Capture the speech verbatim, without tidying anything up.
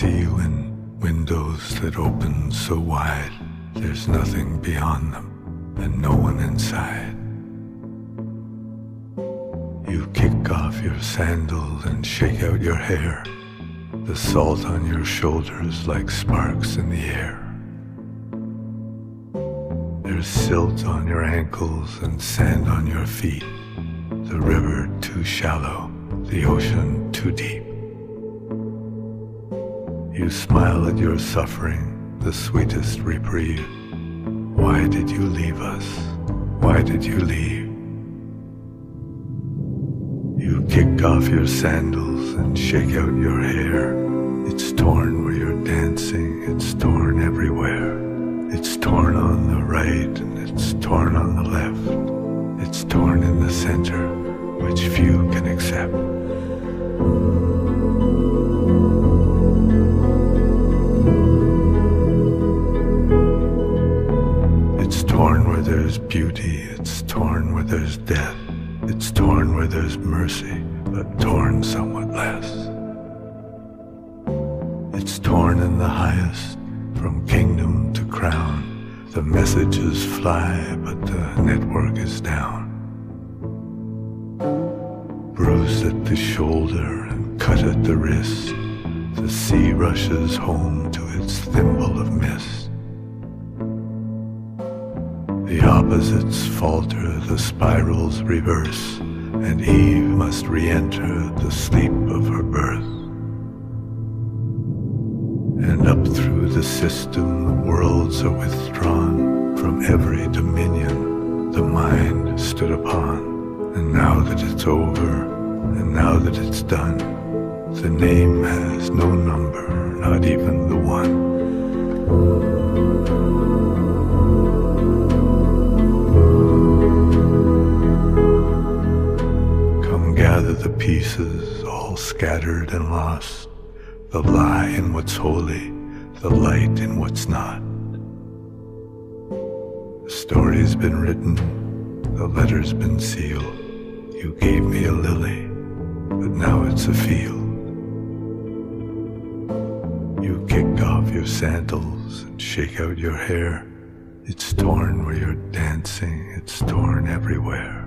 see you in windows that open so wide, there's nothing beyond them and no one inside. You kick off your sandals and shake out your hair, the salt on your shoulders like sparks in the air. There's silt on your ankles and sand on your feet, the river too shallow, the ocean too deep. You smile at your suffering, the sweetest reprieve. Why did you leave us? Why did you leave? You kick off your sandals and shake out your hair. It's torn where you're dancing, it's torn everywhere. It's torn on the right and it's torn on the left. It's torn in the center, which few can accept. It's torn where there's beauty, it's torn where there's death. It's torn where there's mercy, but torn somewhat less. It's torn in the highest, from kingdom to crown. The messages fly, but the network is down. Bruised at the shoulder and cut at the wrist, the sea rushes home to its thimble of mist. The opposites falter, the spirals reverse, and Eve must re-enter the sleep of her birth. And up through the system the worlds are withdrawn from every dominion the mind stood upon. And now that it's over, and now that it's done, the name has no number, not even the one. Gather the pieces, all scattered and lost, the lie in what's holy, the light in what's not. The story's been written, the letter's been sealed. You gave me a lily, but now it's a field. You kick off your sandals and shake out your hair. It's torn where you're dancing, it's torn everywhere.